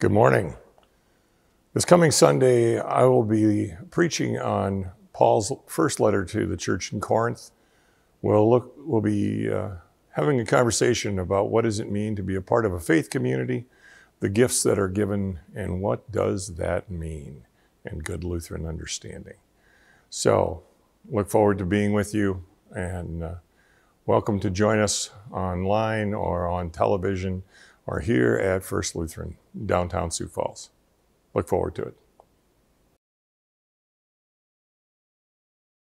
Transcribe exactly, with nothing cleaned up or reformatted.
Good morning. This coming Sunday, I will be preaching on Paul's first letter to the church in Corinth. We'll look, we'll be uh, having a conversation about what does it mean to be a part of a faith community, the gifts that are given, and what does that mean in good Lutheran understanding. So, look forward to being with you, and uh, welcome to join us online or on television or here at First Lutheran, downtown Sioux Falls. Look forward to it.